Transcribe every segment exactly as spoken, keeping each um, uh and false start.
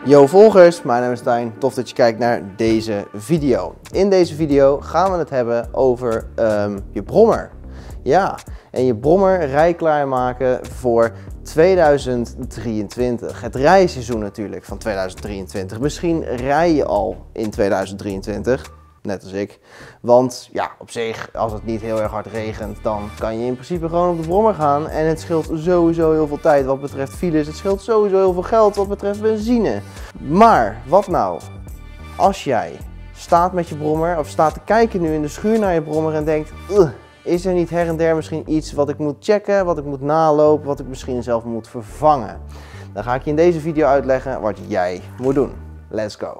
Yo volgers, mijn naam is Stijn. Tof dat je kijkt naar deze video. In deze video gaan we het hebben over um, je brommer. Ja, en je brommer rijklaar maken voor tweeduizend drieëntwintig. Het rijseizoen natuurlijk van tweeduizend drieëntwintig. Misschien rij je al in tweeduizend drieëntwintig. Net als ik. Want ja, op zich, als het niet heel erg hard regent, dan kan je in principe gewoon op de brommer gaan. En het scheelt sowieso heel veel tijd wat betreft files. Het scheelt sowieso heel veel geld wat betreft benzine. Maar, wat nou als jij staat met je brommer of staat te kijken nu in de schuur naar je brommer en denkt... Is er niet her en der misschien iets wat ik moet checken, wat ik moet nalopen, wat ik misschien zelf moet vervangen? Dan ga ik je in deze video uitleggen wat jij moet doen. Let's go!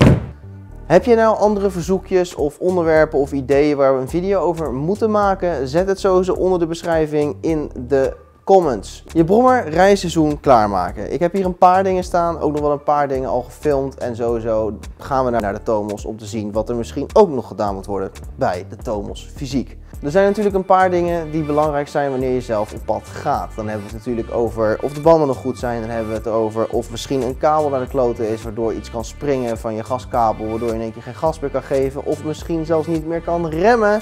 Heb je nou andere verzoekjes of onderwerpen of ideeën waar we een video over moeten maken? Zet het sowieso onder de beschrijving in de comments. Je brommer rijseizoen klaarmaken. Ik heb hier een paar dingen staan, ook nog wel een paar dingen al gefilmd. En sowieso gaan we naar de Tomos om te zien wat er misschien ook nog gedaan moet worden bij de Tomos fysiek. Er zijn natuurlijk een paar dingen die belangrijk zijn wanneer je zelf op pad gaat. Dan hebben we het natuurlijk over of de banden nog goed zijn. Dan hebben we het over of misschien een kabel naar de kloten is, waardoor iets kan springen van je gaskabel, waardoor je in één keer geen gas meer kan geven. Of misschien zelfs niet meer kan remmen.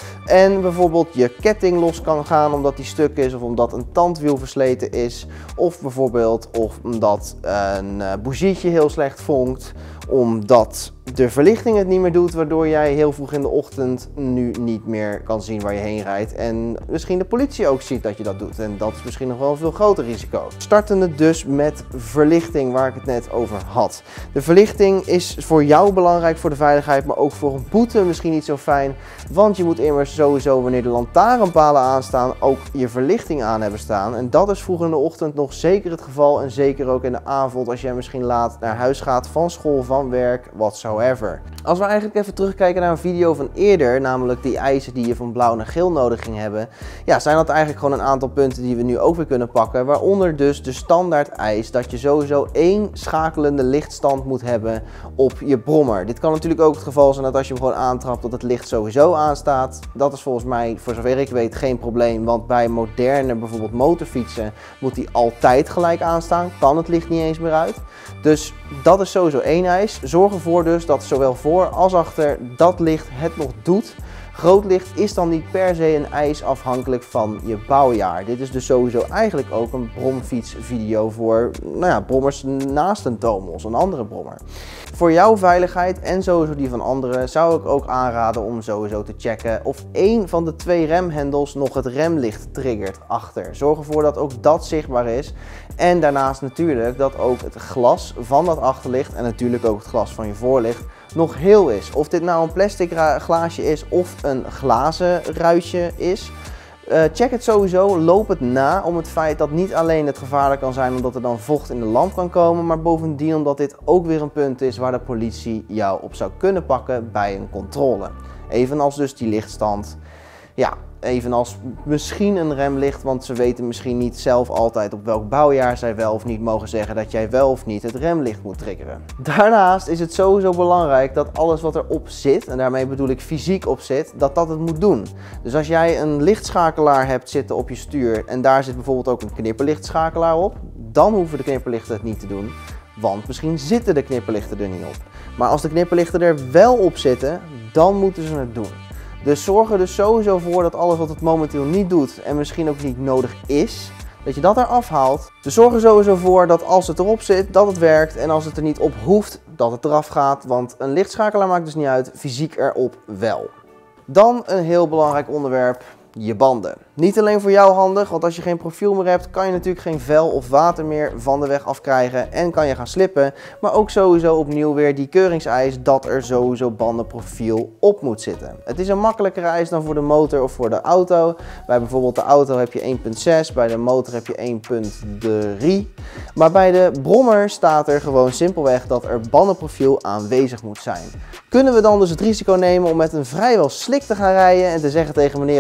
En bijvoorbeeld je ketting los kan gaan omdat die stuk is of omdat een tandwiel versleten is. Of bijvoorbeeld of omdat een bougietje heel slecht vonkt. Omdat de verlichting het niet meer doet, waardoor jij heel vroeg in de ochtend nu niet meer kan zien waar je heen rijdt. En misschien de politie ook ziet dat je dat doet. En dat is misschien nog wel een veel groter risico. Startende dus met verlichting, waar ik het net over had. De verlichting is voor jou belangrijk voor de veiligheid, maar ook voor een boete misschien niet zo fijn. Want je moet immers sowieso, wanneer de lantaarnpalen aanstaan, ook je verlichting aan hebben staan. En dat is vroeg in de ochtend nog zeker het geval. En zeker ook in de avond als jij misschien laat naar huis gaat van school, van werk, wat zo. Als we eigenlijk even terugkijken naar een video van eerder, namelijk die eisen die je van blauw naar geel nodig ging hebben, ja, zijn dat eigenlijk gewoon een aantal punten die we nu ook weer kunnen pakken. Waaronder dus de standaard eis dat je sowieso één schakelende lichtstand moet hebben op je brommer. Dit kan natuurlijk ook het geval zijn dat als je hem gewoon aantrapt dat het licht sowieso aanstaat. Dat is volgens mij, voor zover ik weet, geen probleem. Want bij moderne bijvoorbeeld motorfietsen moet die altijd gelijk aanstaan. Kan het licht niet eens meer uit. Dus dat is sowieso één eis. Zorg ervoor dus dat zowel voor als achter dat licht het nog doet. Groot licht is dan niet per se een eis afhankelijk van je bouwjaar. Dit is dus sowieso eigenlijk ook een bromfietsvideo voor nou ja, brommers naast een Tomos, een andere brommer. Voor jouw veiligheid en sowieso die van anderen zou ik ook aanraden om sowieso te checken of één van de twee remhendels nog het remlicht triggert achter. Zorg ervoor dat ook dat zichtbaar is. En daarnaast natuurlijk dat ook het glas van dat achterlicht en natuurlijk ook het glas van je voorlicht nog heel is. Of dit nou een plastic glaasje is of een glazen ruitje is. Uh, check het sowieso, loop het na om het feit dat niet alleen het gevaarlijk kan zijn omdat er dan vocht in de lamp kan komen, maar bovendien omdat dit ook weer een punt is waar de politie jou op zou kunnen pakken bij een controle. Evenals dus die lichtstand. Ja, evenals misschien een remlicht, want ze weten misschien niet zelf altijd op welk bouwjaar zij wel of niet mogen zeggen dat jij wel of niet het remlicht moet triggeren. Daarnaast is het sowieso belangrijk dat alles wat erop zit, en daarmee bedoel ik fysiek op zit, dat dat het moet doen. Dus als jij een lichtschakelaar hebt zitten op je stuur en daar zit bijvoorbeeld ook een knipperlichtschakelaar op, dan hoeven de knipperlichten het niet te doen, want misschien zitten de knipperlichten er niet op. Maar als de knipperlichten er wel op zitten, dan moeten ze het doen. Dus zorg er dus sowieso voor dat alles wat het momenteel niet doet en misschien ook niet nodig is, dat je dat eraf haalt. Dus zorg er sowieso voor dat als het erop zit, dat het werkt. En als het er niet op hoeft, dat het eraf gaat. Want een lichtschakelaar maakt dus niet uit, fysiek erop wel. Dan een heel belangrijk onderwerp. Je banden. Niet alleen voor jou handig, want als je geen profiel meer hebt, kan je natuurlijk geen vel of water meer van de weg afkrijgen en kan je gaan slippen. Maar ook sowieso opnieuw weer die keuringseis dat er sowieso bandenprofiel op moet zitten. Het is een makkelijkere eis dan voor de motor of voor de auto. Bij bijvoorbeeld de auto heb je één punt zes, bij de motor heb je één punt drie. Maar bij de brommer staat er gewoon simpelweg dat er bandenprofiel aanwezig moet zijn. Kunnen we dan dus het risico nemen om met een vrijwel slik te gaan rijden en te zeggen tegen meneer agent, ja,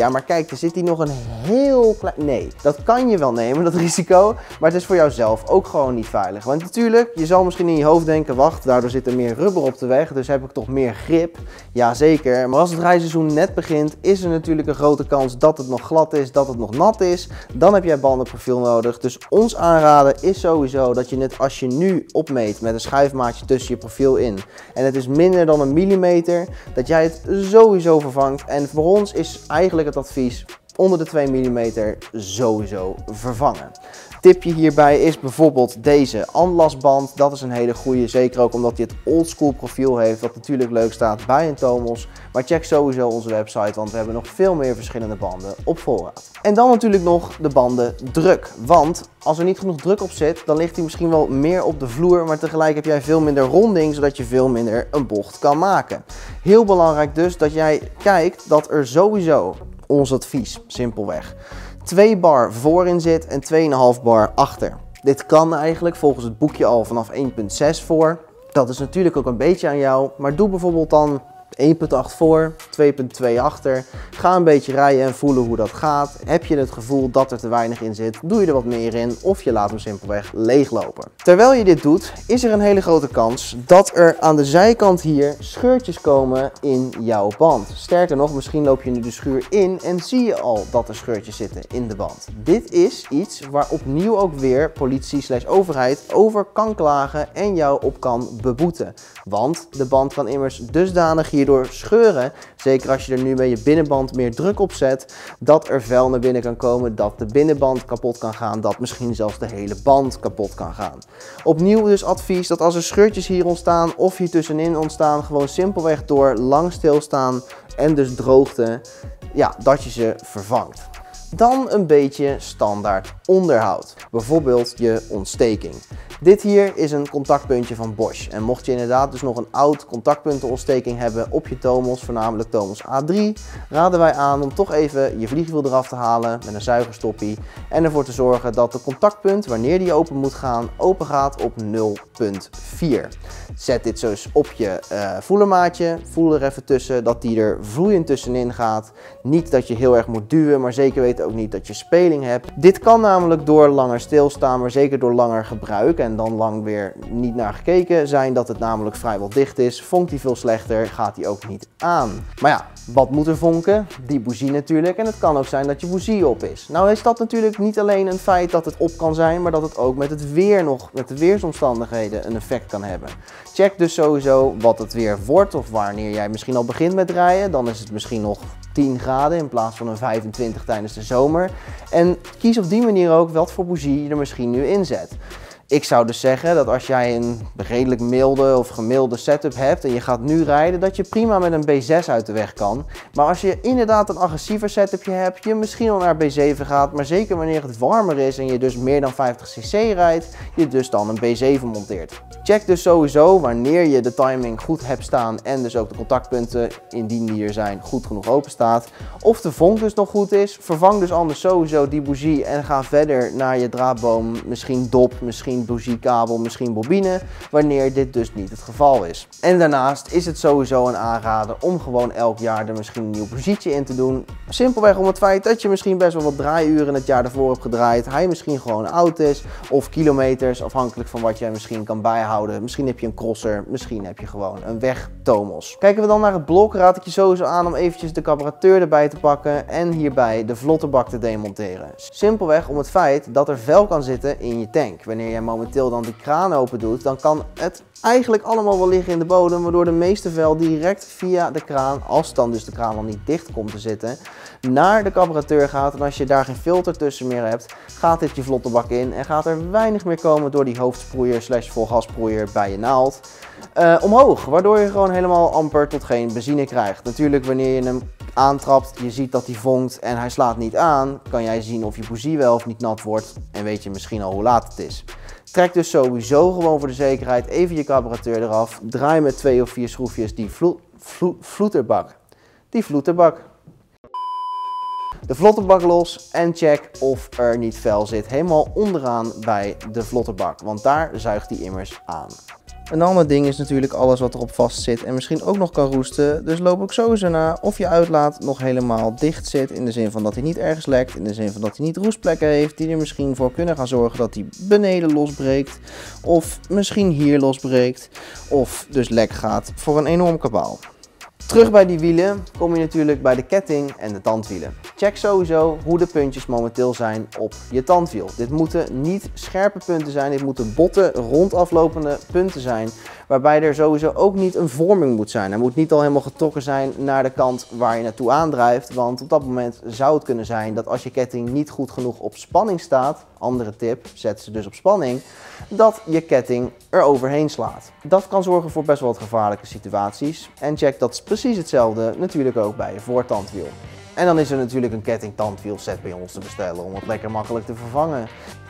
ja maar kijk, er zit hier nog een heel klein... Nee, dat kan je wel nemen, dat risico, maar het is voor jouzelf ook gewoon niet veilig. Want natuurlijk, je zal misschien in je hoofd denken, wacht, daardoor zit er meer rubber op de weg, dus heb ik toch meer grip. Jazeker, maar als het rijseizoen net begint, is er natuurlijk een grote kans dat het nog glad is, dat het nog nat is. Dan heb jij bandenprofiel nodig. Dus ons aanraden is sowieso dat je net als je nu opmeet met een schuifmaatje tussen je profiel in en het is minder dan een millimeter, dat jij het sowieso vervangt. En voor ons is eigenlijk het advies onder de twee millimeter sowieso vervangen. Tipje hierbij is bijvoorbeeld deze anlasband. Dat is een hele goede, zeker ook omdat hij het oldschool profiel heeft, wat natuurlijk leuk staat bij een Tomos. Maar check sowieso onze website, want we hebben nog veel meer verschillende banden op voorraad. En dan natuurlijk nog de bandendruk. Want als er niet genoeg druk op zit, dan ligt hij misschien wel meer op de vloer, maar tegelijk heb jij veel minder ronding, zodat je veel minder een bocht kan maken. Heel belangrijk dus dat jij kijkt dat er sowieso, ons advies, simpelweg, twee bar voorin zit en twee komma vijf bar achter. Dit kan eigenlijk volgens het boekje al vanaf één komma zes voor. Dat is natuurlijk ook een beetje aan jou, maar doe bijvoorbeeld dan één komma acht voor, twee komma twee achter. Ga een beetje rijden en voelen hoe dat gaat. Heb je het gevoel dat er te weinig in zit, doe je er wat meer in of je laat hem simpelweg leeglopen. Terwijl je dit doet, is er een hele grote kans dat er aan de zijkant hier scheurtjes komen in jouw band. Sterker nog, misschien loop je nu de schuur in en zie je al dat er scheurtjes zitten in de band. Dit is iets waar opnieuw ook weer politie slash overheid over kan klagen en jou op kan beboeten. Want de band kan immers dusdanig hier door scheuren, zeker als je er nu bij je binnenband meer druk op zet, dat er vuil naar binnen kan komen, dat de binnenband kapot kan gaan, dat misschien zelfs de hele band kapot kan gaan. Opnieuw dus advies dat als er scheurtjes hier ontstaan of hier tussenin ontstaan, gewoon simpelweg door lang stilstaan en dus droogte, ja, dat je ze vervangt. Dan een beetje standaard onderhoud, bijvoorbeeld je ontsteking. Dit hier is een contactpuntje van Bosch en mocht je inderdaad dus nog een oud contactpuntenontsteking hebben op je Tomos, voornamelijk Tomos A drie, raden wij aan om toch even je vliegwiel eraf te halen met een zuigerstoppie en ervoor te zorgen dat de contactpunt, wanneer die open moet gaan, open gaat op nul komma vier. Zet dit zo eens op je uh, voelermaatje, voel er even tussen dat die er vloeiend tussenin gaat. Niet dat je heel erg moet duwen, maar zeker weten ook niet dat je speling hebt. Dit kan namelijk door langer stilstaan, maar zeker door langer gebruik en dan lang weer niet naar gekeken zijn, dat het namelijk vrijwel dicht is. Vonkt hij veel slechter, gaat hij ook niet aan. Maar ja, wat moet er vonken? Die bougie natuurlijk. En het kan ook zijn dat je bougie op is. Nou is dat natuurlijk niet alleen een feit dat het op kan zijn, maar dat het ook met het weer nog, met de weersomstandigheden een effect kan hebben. Check dus sowieso wat het weer wordt of wanneer jij misschien al begint met rijden. Dan is het misschien nog tien graden in plaats van een vijfentwintig tijdens de zomer. En kies op die manier ook wat voor bougie je er misschien nu inzet. Ik zou dus zeggen dat als jij een redelijk milde of gemiddelde setup hebt en je gaat nu rijden, dat je prima met een B zes uit de weg kan. Maar als je inderdaad een agressiever setupje hebt, je misschien al naar B zeven gaat, maar zeker wanneer het warmer is en je dus meer dan vijftig cc rijdt, je dus dan een B zeven monteert. Check dus sowieso wanneer je de timing goed hebt staan en dus ook de contactpunten, indien die er zijn, goed genoeg open staat. Of de vonk dus nog goed is. Vervang dus anders sowieso die bougie en ga verder naar je draadboom, misschien dop, misschien bougiekabel, misschien bobine, wanneer dit dus niet het geval is. En daarnaast is het sowieso een aanrader om gewoon elk jaar er misschien een nieuw bougietje in te doen. Simpelweg om het feit dat je misschien best wel wat draaiuren het jaar ervoor hebt gedraaid, hij misschien gewoon oud is, of kilometers, afhankelijk van wat jij misschien kan bijhouden. Misschien heb je een crosser, misschien heb je gewoon een weg Tomos. Kijken we dan naar het blok, raad ik je sowieso aan om eventjes de carburateur erbij te pakken en hierbij de vlotterbak te demonteren. Simpelweg om het feit dat er vuil kan zitten in je tank. Wanneer jij momenteel dan die kraan open doet, dan kan het eigenlijk allemaal wel liggen in de bodem, waardoor de meeste vuil direct via de kraan, als dan dus de kraan al niet dicht komt te zitten, naar de carburateur gaat. En als je daar geen filter tussen meer hebt, gaat dit je vlotterbak in en gaat er weinig meer komen door die hoofdsproeier slash volgassproeier bij je naald uh, omhoog, waardoor je gewoon helemaal amper tot geen benzine krijgt. Natuurlijk wanneer je hem aantrapt, je ziet dat hij vonkt en hij slaat niet aan, kan jij zien of je bougie wel of niet nat wordt en weet je misschien al hoe laat het is. Trek dus sowieso gewoon voor de zekerheid even je carburateur eraf. Draai met twee of vier schroefjes die vlo vlo vloeterbak. Die vloeterbak. De vlotterbak los en check of er niet vuil zit helemaal onderaan bij de vlotterbak, want daar zuigt hij immers aan. Een ander ding is natuurlijk alles wat erop vast zit en misschien ook nog kan roesten. Dus loop ook sowieso na of je uitlaat nog helemaal dicht zit. In de zin van dat hij niet ergens lekt. In de zin van dat hij niet roestplekken heeft die er misschien voor kunnen gaan zorgen dat hij beneden losbreekt. Of misschien hier losbreekt. Of dus lek gaat voor een enorm kabaal. Terug bij die wielen kom je natuurlijk bij de ketting en de tandwielen. Check sowieso hoe de puntjes momenteel zijn op je tandwiel. Dit moeten niet scherpe punten zijn, dit moeten botte, rondaflopende punten zijn. Waarbij er sowieso ook niet een vorming moet zijn. Hij moet niet al helemaal getrokken zijn naar de kant waar je naartoe aandrijft. Want op dat moment zou het kunnen zijn dat als je ketting niet goed genoeg op spanning staat, andere tip, zet ze dus op spanning, dat je ketting er overheen slaat. Dat kan zorgen voor best wel wat gevaarlijke situaties. En check dat is precies hetzelfde natuurlijk ook bij je voortandwiel. En dan is er natuurlijk een ketting-tandwiel set bij ons te bestellen om het lekker makkelijk te vervangen.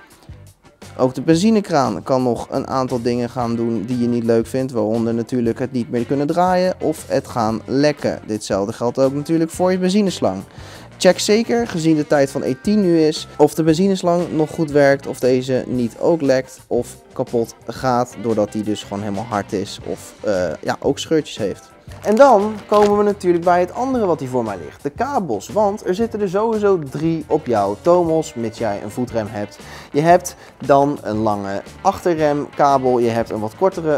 Ook de benzinekraan kan nog een aantal dingen gaan doen die je niet leuk vindt, waaronder natuurlijk het niet meer kunnen draaien of het gaan lekken. Ditzelfde geldt ook natuurlijk voor je benzineslang. Check zeker, gezien de tijd van E tien nu is, of de benzineslang nog goed werkt, of deze niet ook lekt of kapot gaat, doordat die dus gewoon helemaal hard is of uh, ja, ook scheurtjes heeft. En dan komen we natuurlijk bij het andere wat hier voor mij ligt, de kabels. Want er zitten er sowieso drie op jouw Tomos, mits jij een voetrem hebt. Je hebt dan een lange achterremkabel, je hebt een wat kortere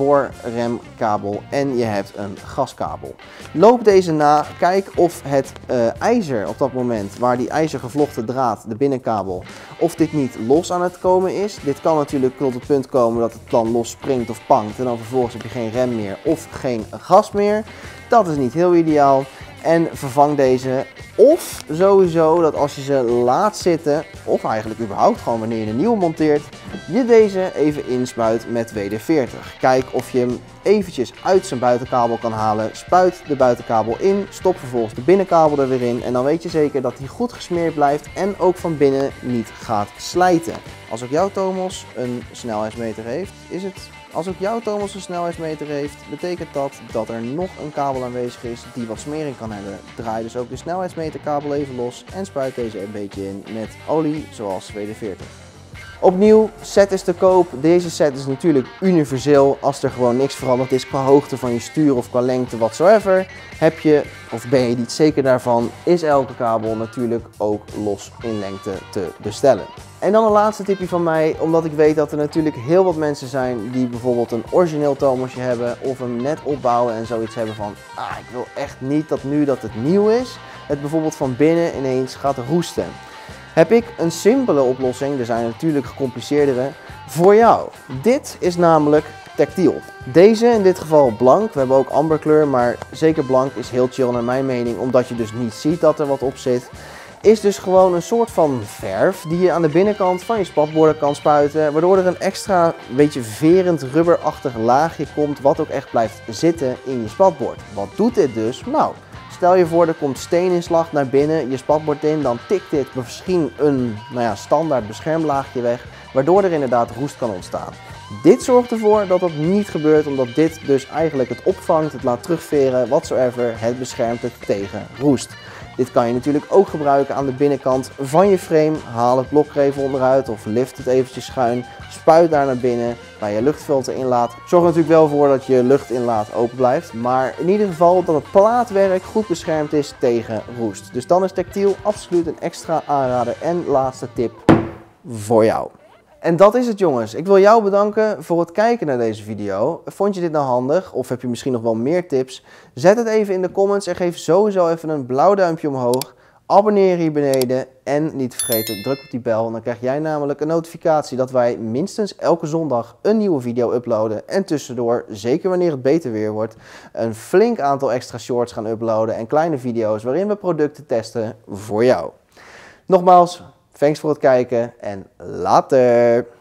voorremkabel en je hebt een gaskabel. Loop deze na, kijk of het uh, ijzer op dat moment, waar die ijzergevlochten draad, de binnenkabel, of dit niet los aan het komen is. Dit kan natuurlijk tot het punt komen dat het dan los springt of pankt en dan vervolgens heb je geen rem meer of geen gas meer. Dat is niet heel ideaal. En vervang deze of sowieso dat als je ze laat zitten, of eigenlijk überhaupt gewoon wanneer je een nieuwe monteert, je deze even inspuit met W D veertig. Kijk of je hem eventjes uit zijn buitenkabel kan halen. Spuit de buitenkabel in, stop vervolgens de binnenkabel er weer in en dan weet je zeker dat hij goed gesmeerd blijft en ook van binnen niet gaat slijten. Als ook jouw Tomos een snelheidsmeter heeft, is het... Als ook jouw Tomos een snelheidsmeter heeft, betekent dat dat er nog een kabel aanwezig is die wat smering kan hebben. Draai dus ook de snelheidsmeterkabel even los en spuit deze een beetje in met olie zoals W D veertig. Opnieuw, set is te koop. Deze set is natuurlijk universeel. Als er gewoon niks veranderd is qua hoogte van je stuur of qua lengte whatsoever, heb je, of ben je niet zeker daarvan, is elke kabel natuurlijk ook los in lengte te bestellen. En dan een laatste tipje van mij, omdat ik weet dat er natuurlijk heel wat mensen zijn die bijvoorbeeld een origineel Tomosje hebben of hem net opbouwen en zoiets hebben van, ah, ik wil echt niet dat nu dat het nieuw is, het bijvoorbeeld van binnen ineens gaat roesten. Heb ik een simpele oplossing, er zijn natuurlijk gecompliceerdere, voor jou. Dit is namelijk tactiel. Deze in dit geval blank, we hebben ook amberkleur, maar zeker blank is heel chill naar mijn mening, omdat je dus niet ziet dat er wat op zit. Is dus gewoon een soort van verf die je aan de binnenkant van je spatborden kan spuiten, waardoor er een extra beetje verend rubberachtig laagje komt wat ook echt blijft zitten in je spatbord. Wat doet dit dus? Nou, stel je voor er komt steeninslag naar binnen je spatbord in, dan tikt dit misschien een nou ja, standaard beschermlaagje weg, waardoor er inderdaad roest kan ontstaan. Dit zorgt ervoor dat dat niet gebeurt, omdat dit dus eigenlijk het opvangt, het laat terugveren, whatsoever, het beschermt het tegen roest. Dit kan je natuurlijk ook gebruiken aan de binnenkant van je frame. Haal het blok er even onderuit of lift het eventjes schuin. Spuit daar naar binnen waar je luchtfilter inlaat. Zorg er natuurlijk wel voor dat je luchtinlaat open blijft. Maar in ieder geval dat het plaatwerk goed beschermd is tegen roest. Dus dan is tactiel absoluut een extra aanrader en laatste tip voor jou. En dat is het, jongens. Ik wil jou bedanken voor het kijken naar deze video. Vond je dit nou handig of heb je misschien nog wel meer tips? Zet het even in de comments en geef sowieso even een blauw duimpje omhoog. Abonneer hier beneden en niet vergeten, druk op die bel. Dan krijg jij namelijk een notificatie dat wij minstens elke zondag een nieuwe video uploaden. En tussendoor, zeker wanneer het beter weer wordt, een flink aantal extra shorts gaan uploaden en kleine video's waarin we producten testen voor jou. Nogmaals, thanks voor het kijken en later!